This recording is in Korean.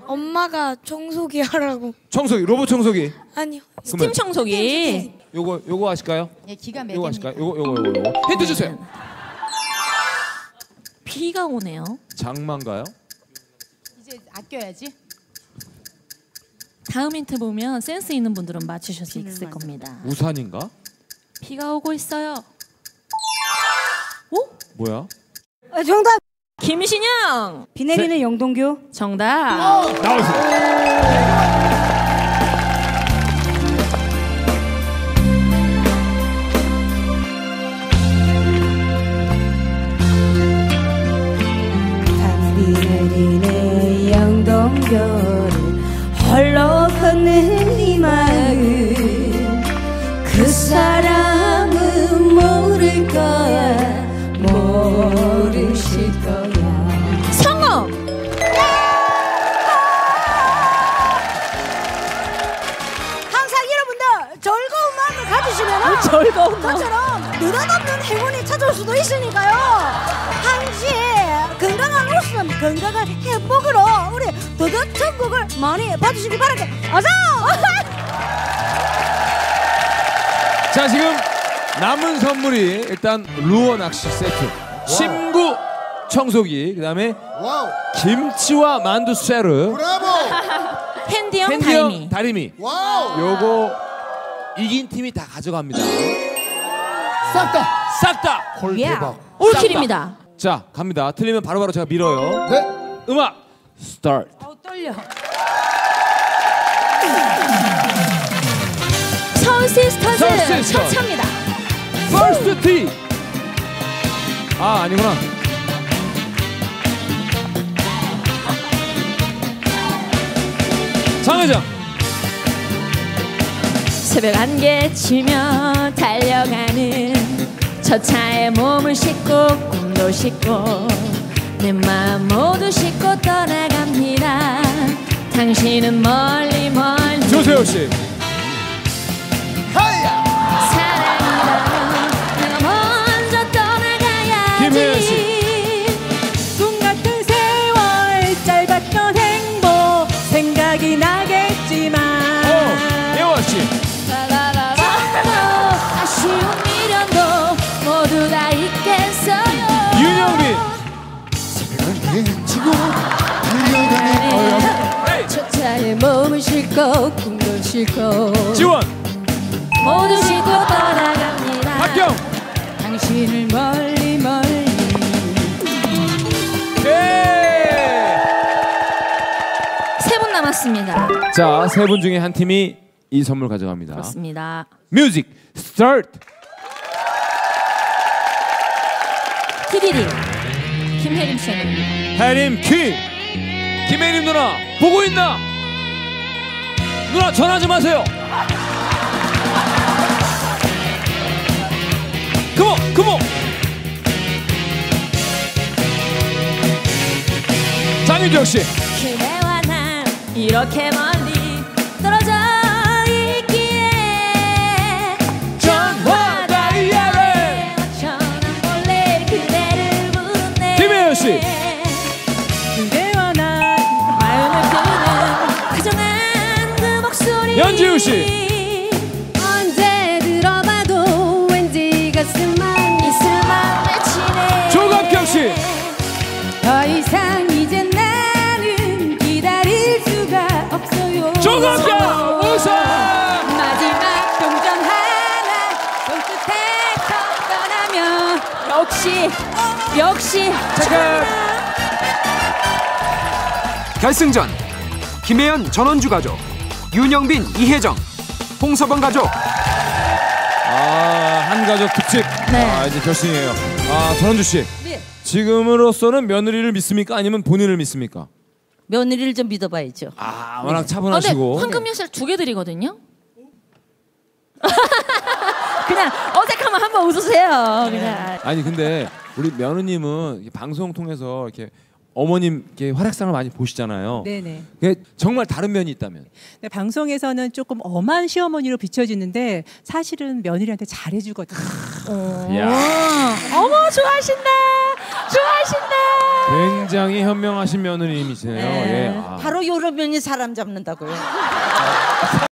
엄마가 청소기 하라고. 청소기, 로봇 청소기. 아니요. 스팀 청소기. 요거 아실까요? 예, 기가 막힙니다. 요거 아실까요? 요거. 힌트 주세요. 비가 오네요. 장마인가요? 이제 아껴야지. 다음 힌트 보면 센스 있는 분들은 맞추실 수 있을 겁니다. 우산인가? 비가 오고 있어요. 오? 뭐야? 정답. 김신영. 비 내리는 영동교. 정답. 나오세요. 비 내리는 영동교를 홀로 걷는 이 마음 그 사람은 모를 거야 모르실 거야. 성공. 항상 여러분들 즐거운 마음을 가지시면 즐거운 마음. 저처럼 느닷없는 행운이 찾아올 수도 있으니까요. 항상 건강한 웃음 건강한 행복으로 우리 도덕 천국을 많이 봐주시기 바랄게요. 어서! 자, 지금 남은 선물이 일단 루어 낚시 세트, 침구 청소기, 그다음에 김치와 만두 세트, 핸디형 다리미. 요거 이긴 팀이 다 가져갑니다. 싹 다. 헐 대박. 올킬입니다. 자, 갑니다. 틀리면 바로바로 제가 밀어요. 네. 음악 스타트. 떨려. 서울 시스터즈 시스터. 차차입니다. 퍼스트 티. 아, 아니구나. 장회장. 새벽 안개 치며 달려가는 저 차에 몸을 싣고 꿈도 싣고 내 마음 모두 싣고 떠나갑니다. 당신은 멀리 멀리 조세호 씨. 사랑이라면 내가 먼저 떠나가야지. 김혜연 씨. 꿈 같은 세월 짧았던 행복 생각이 나겠지만 예원 씨. 아쉬운 미련도 모두 다 있겠어요. 윤영빈. 지금 달려가는 저 차에 몸을 싣고 꿈도 싣고 지원. 모두 싣고 떠나갑니다. 박경. 당신을 멀리 멀리 세 분 남았습니다. 자, 세 분 중에 한 팀이 이 선물 가져갑니다. 그렇습니다. 뮤직 스타트. TDD 김혜림 씨입니다. 혜림 퀸. 김혜림 누나 보고 있나? 누나 전화 좀 하세요. 컴온. 장윤정 씨. 그대와 난 이렇게 멀리 떨어져 있기에 전화 다이아를. 전화 몰래 그대를 부르네. 김혜연 씨. 그대와 나 마음을 끄는 다정한 그 목소리. 연지우 씨. 언제 들어봐도 왠지 가슴만 이슬만 맺히네. 조갑경 씨. 더 이상 이제 나는 기다릴 수가 없어요. 조갑경 우선. 마지막 동전 하나 손끝에서 떠나면 역시 잠깐. 결승전 김혜연 전원주 가족, 윤영빈 이혜정, 홍서범 가족. 한 가족 특집. 네. 이제 결승이에요. 전원주 씨. 네. 지금으로서는 며느리를 믿습니까? 아니면 본인을 믿습니까? 며느리를 좀 믿어봐야죠. 워낙 차분하시고. 황금 열쇠 2개 드리거든요. 그냥 어색하면 한번 웃으세요. 그냥. 아니 근데 우리 며느님은 방송 통해서 이렇게 어머님 이렇게 활약상을 많이 보시잖아요. 네네. 정말 다른 면이 있다면. 네, 방송에서는 조금 엄한 시어머니로 비춰지는데 사실은 며느리한테 잘해주거든요. 야. 어머 좋아하신다. 좋아하신다. 굉장히 현명하신 며느님이시네요. 예. 아. 바로 요런 면이 사람 잡는다고요.